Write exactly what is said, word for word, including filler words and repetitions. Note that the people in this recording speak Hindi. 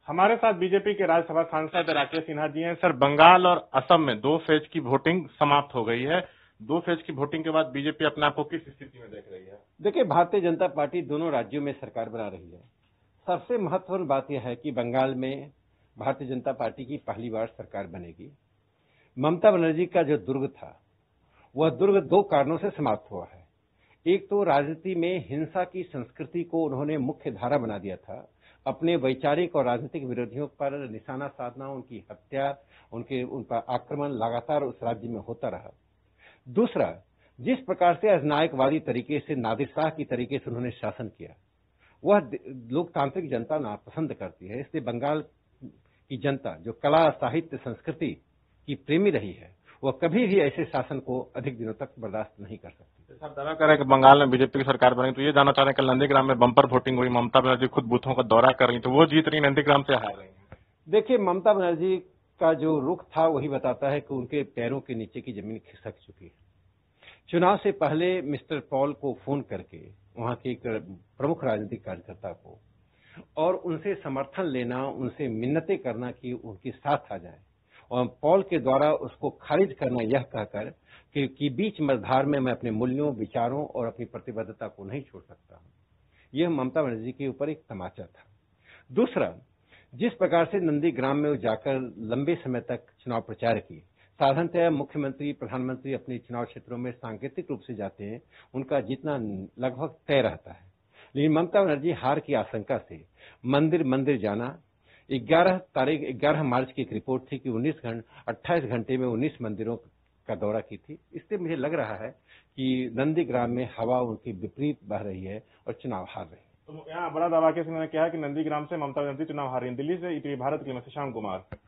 हमारे साथ बीजेपी के राज्यसभा सांसद राकेश सिन्हा जी हैं। सर, बंगाल और असम में दो फेज की वोटिंग समाप्त हो गई है। दो फेज की वोटिंग के बाद बीजेपी अपने आप को किस स्थिति में देख रही है? देखिए, भारतीय जनता पार्टी दोनों राज्यों में सरकार बना रही है। सबसे महत्वपूर्ण बात यह है कि बंगाल में भारतीय जनता पार्टी की पहली बार सरकार बनेगी। ममता बनर्जी का जो दुर्ग था, वह दुर्ग दो कारणों से समाप्त हुआ है। एक तो राजनीति में हिंसा की संस्कृति को उन्होंने मुख्य धारा बना दिया था। अपने वैचारिक और राजनीतिक विरोधियों पर निशाना साधना, उनकी हत्या, उनके उन पर आक्रमण लगातार उस राज्य में होता रहा। दूसरा, जिस प्रकार से अजनायकवादी तरीके से, नादिरशाह की तरीके से उन्होंने शासन किया, वह लोकतांत्रिक जनता नापसंद करती है। इसलिए बंगाल की जनता, जो कला, साहित्य, संस्कृति की प्रेमी रही है, वह कभी भी ऐसे शासन को अधिक दिनों तक बर्दाश्त नहीं कर सकती। आप दावा कर रहे हैं कि बंगाल में बीजेपी की सरकार बनेगी, तो ये जानना चाह रहे हैं कि नंदीग्राम में बम्पर वोटिंग हुई, ममता बनर्जी खुद बूथों का दौरा कर रही, तो वो जीत रही, नंदीग्राम से हार रही है। देखिए, ममता बनर्जी का जो रुख था वही बताता है कि उनके पैरों के नीचे की जमीन खिसक चुकी है। चुनाव से पहले मिस्टर पॉल को फोन करके, वहां के एक प्रमुख राजनीतिक कार्यकर्ता को, और उनसे समर्थन लेना, उनसे मिन्नतें करना कि उनके साथ आ जाए, और पॉल के द्वारा उसको खारिज करना, यह कहकर कि, कि बीच मझधार में मैं अपने मूल्यों, विचारों और अपनी प्रतिबद्धता को नहीं छोड़ सकता हूं। यह ममता बनर्जी के ऊपर एक तमाचा था। दूसरा, जिस प्रकार से नंदीग्राम में वो जाकर लंबे समय तक चुनाव प्रचार की, साधारणतः मुख्यमंत्री, प्रधानमंत्री अपने चुनाव क्षेत्रों में सांकेतिक रूप से जाते हैं, उनका जीतना लगभग तय रहता है। लेकिन ममता बनर्जी हार की आशंका से मंदिर मंदिर जाना, ग्यारह तारीख ग्यारह मार्च की एक रिपोर्ट थी कि उन्नीस घंटे अट्ठाईस घंटे में उन्नीस मंदिरों का दौरा की थी। इससे मुझे लग रहा है कि नंदीग्राम में हवा उनकी विपरीत बह रही है और चुनाव हार रही है। तो यहाँ बड़ा दावा के ने कहा कि नंदीग्राम से ममता बनर्जी चुनाव हार रही है। दिल्ली से ईटीवी भारत के लिए मैं शशांक कुमार।